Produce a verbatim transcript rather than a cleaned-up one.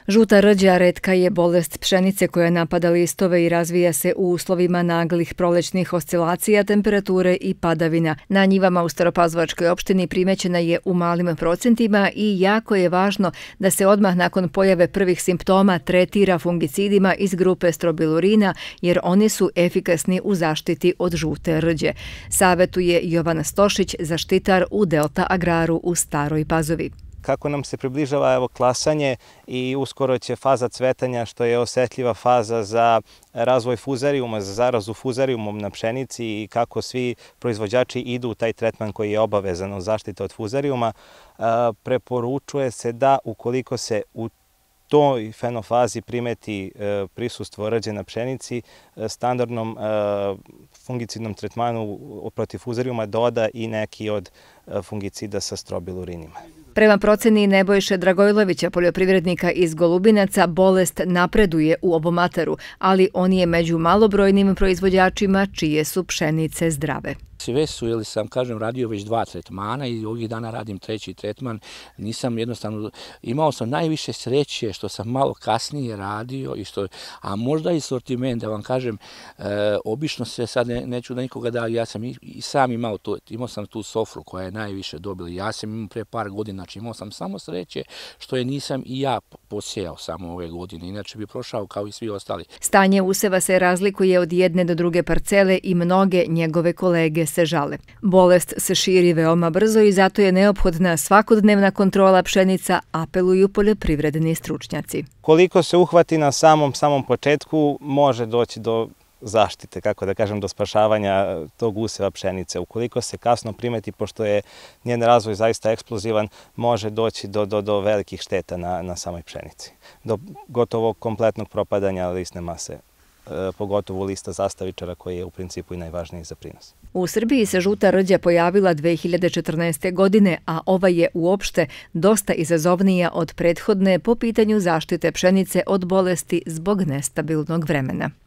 Žuta rđa retka je bolest pšenice koja napada listove i razvija se u uslovima naglih prolećnih oscilacija, temperature i padavina. Na njivama u Staropazovačkoj opštini primećena je u malim procentima i jako je važno da se odmah nakon pojave prvih simptoma tretira fungicidima iz grupe strobilurina jer oni su efikasni u zaštiti od žute rđe. Savetuje Jovan Stošić, zaštitar u Delta Agraru u Staroj Pazovi. Kako nam se približava evo klasanje i uskoro će faza cvetanja, što je osetljiva faza za razvoj fuzarijuma, za zarazu fuzarijumom na pšenici i kako svi proizvođači idu u taj tretman koji je obavezan u zaštiti od fuzarijuma, preporučuje se da ukoliko se u toj fenofazi primeti prisustvo rđe na pšenici, standardnom fungicidnom tretmanu protiv fuzarijuma doda i neki od fungicida sa strobilurinima. Prema proceni Nebojše Dragojlovića, poljoprivrednika iz Golubinaca, bolest napreduje u obomateru, ali on je među malobrojnim proizvođačima čije su pšenice zdrave. Sve su, ili sam, kažem, radio već dva tretmana i ovih dana radim treći tretman. Nisam jednostavno, imao sam najviše sreće što sam malo kasnije radio, i što, a možda i sortiment, da vam kažem, e, obično se sad ne, neću da nikoga da, ja sam i, i sam imao, to, imao sam tu sofru koja je najviše dobila. Ja sam imao pre par godina, znači imao sam samo sreće što je nisam i ja posijao samo ove godine, inače bi prošao kao i svi ostali. Stanje useva se razlikuje od jedne do druge parcele i mnoge njegove kolege se žale. Bolest se širi veoma brzo i zato je neophodna svakodnevna kontrola pšenica, apeluju poljoprivredni stručnjaci. Koliko se uhvati na samom samom početku, može doći do zaštite, kako da kažem, do spašavanja tog useva pšenice. Ukoliko se kasno primeti, pošto je njen razvoj zaista eksplozivan, može doći do, do, do velikih šteta na, na samoj pšenici. Do gotovo kompletnog propadanja listne mase, pogotovo lista zastavičara koji je u principu i najvažniji za prinos. U Srbiji se žuta rđa pojavila dve hiljade četrnaeste. godine, a ova je uopšte dosta izazovnija od prethodne po pitanju zaštite pšenice od bolesti zbog nestabilnog vremena.